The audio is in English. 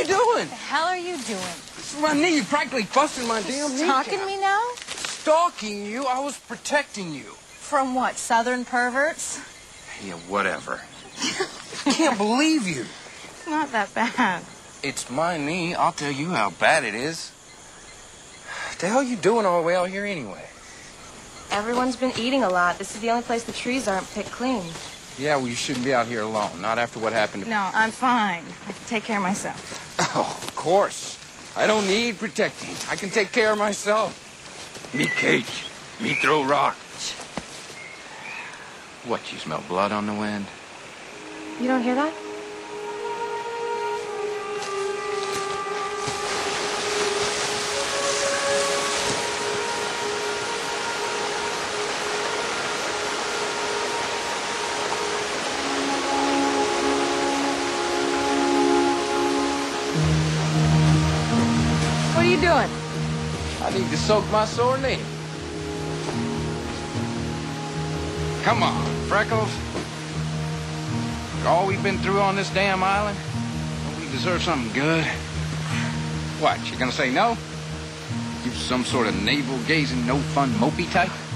doing? What the hell are you doing? This is my knee. You're practically busting my damn knee. Stalking me now? Stalking you? I was protecting you. From what, Southern perverts? Yeah, whatever. I can't believe you. It's not that bad. It's my knee. I'll tell you how bad it is. What the hell are you doing all the way out here anyway? Everyone's been eating a lot. This is the only place the trees aren't picked clean. Yeah, well, you shouldn't be out here alone. Not after what happened to... No, I'm fine. I can take care of myself. Oh, of course. I don't need protecting. I can take care of myself. Me cage. Me throw rocks. What, you smell blood on the wind? You don't hear that? What are you doing? I need to soak my sore knee. Come on, Freckles. All we've been through on this damn island, don't we deserve something good? What, you gonna say no? You some sort of navel-gazing, no-fun, mopey type?